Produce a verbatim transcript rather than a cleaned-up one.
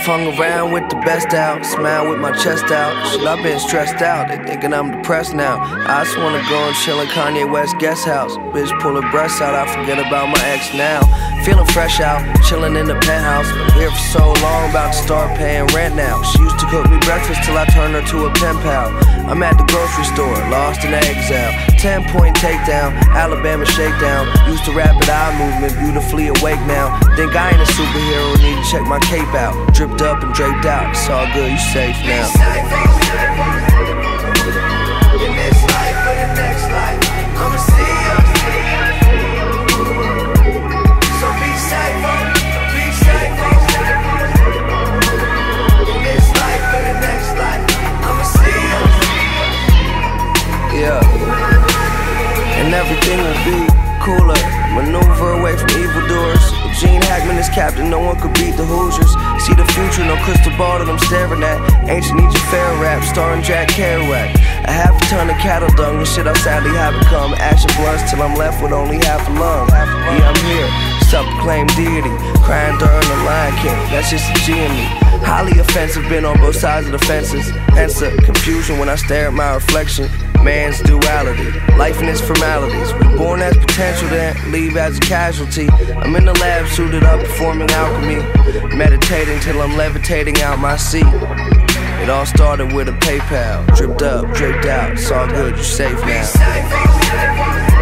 I've hung around with the best out, smile with my chest out. Shit, I've been stressed out, they thinking I'm depressed now. I just wanna go and chill in Kanye West guest house. Bitch pull her breasts out, I forget about my ex now. Feeling fresh out, chilling in the penthouse. Been here for so long, about to start paying rent now. She used to cook me breakfast till I turned her to a pen pal. I'm at the grocery store, lost in exile. Ten point takedown, Alabama shakedown. Used to rapid eye movement, beautifully awake now. Think I ain't a superhero, need to check my cape out. Dripped up and draped out, it's all good, you safe now. Be safe in this life or the next life, I'ma see you. So be safe, be safe. In this life or the next life, I'ma see you. Yeah, and everything will be cooler. Maneuver away from evildoers. Gene Hackman is captain, no one could beat the Hoosiers. See the future, no crystal ball that I'm staring at. Ancient Egypt fair rap, starring Jack Kerouac. A half a ton of cattle dung, the shit I sadly have become. Action blunts till I'm left with only half a lung. Yeah, I'm here, self-proclaimed deity, crying during the Lion King, that's just a G in me. Highly offensive, been on both sides of the fences. Hence the confusion when I stare at my reflection. Man's duality, life in its formalities. We born as potential, then leave as a casualty. I'm in the lab, suited up, performing alchemy. Meditating till I'm levitating out my seat. It all started with a PayPal. Dripped up, draped out, it's all good, you're safe now.